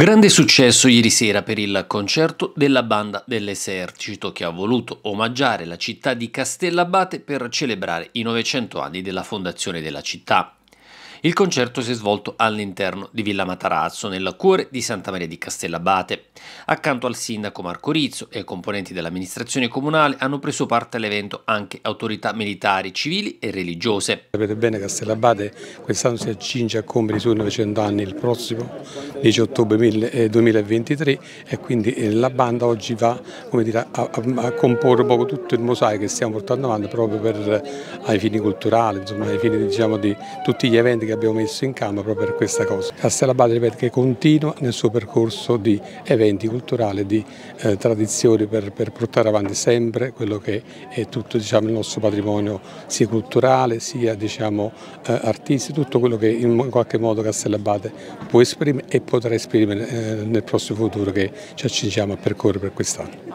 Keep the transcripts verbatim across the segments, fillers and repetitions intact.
Grande successo ieri sera per il concerto della Banda dell'Esercito che ha voluto omaggiare la città di Castellabate per celebrare i novecento anni della fondazione della città. Il concerto si è svolto all'interno di Villa Matarazzo, nel cuore di Santa Maria di Castellabate. Accanto al sindaco Marco Rizzo e ai componenti dell'amministrazione comunale hanno preso parte all'evento anche autorità militari, civili e religiose. Sapete bene che Castellabate quest'anno si accinge a compiere i suoi novecento anni il prossimo dieci ottobre duemilaventitré e quindi la banda oggi va, come dire, a, a, a comporre un po' tutto il mosaico che stiamo portando avanti proprio per, ai fini culturali, insomma, ai fini, diciamo, di tutti gli eventi che abbiamo messo in campo proprio per questa cosa. Castellabate, ripeto, che continua nel suo percorso di eventi culturali, di eh, tradizioni per, per portare avanti sempre quello che è tutto, diciamo, il nostro patrimonio sia culturale sia, diciamo, eh, artistico, tutto quello che in qualche modo Castellabate può esprimere e potrà esprimere eh, nel prossimo futuro che ci accingiamo a percorrere per quest'anno.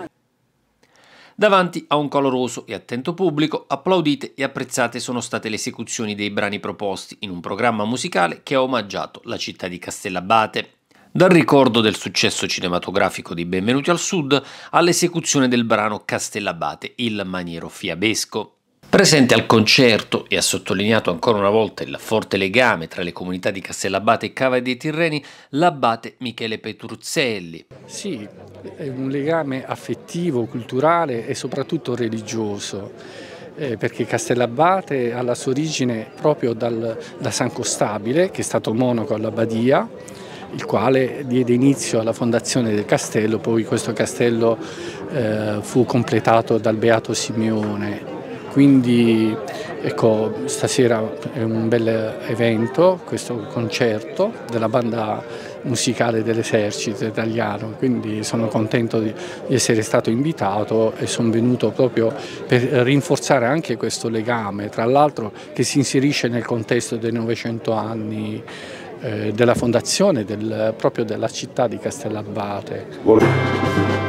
Davanti a un caloroso e attento pubblico, applaudite e apprezzate sono state le esecuzioni dei brani proposti in un programma musicale che ha omaggiato la città di Castellabate. Dal ricordo del successo cinematografico di Benvenuti al Sud all'esecuzione del brano Castellabate, il maniero fiabesco. Presente al concerto e ha sottolineato ancora una volta il forte legame tra le comunità di Castellabate e Cava dei Tirreni, l'abate Michele Petruzzelli. Sì, è un legame affettivo, culturale e soprattutto religioso, eh, perché Castellabate ha la sua origine proprio dal, da San Costabile, che è stato monaco all'abbadia, il quale diede inizio alla fondazione del castello, poi questo castello eh, fu completato dal Beato Simeone. Quindi ecco, stasera è un bel evento, questo concerto della banda musicale dell'esercito italiano, quindi sono contento di, di essere stato invitato e sono venuto proprio per rinforzare anche questo legame, tra l'altro che si inserisce nel contesto dei novecento anni eh, della fondazione del, proprio della città di Castellabate.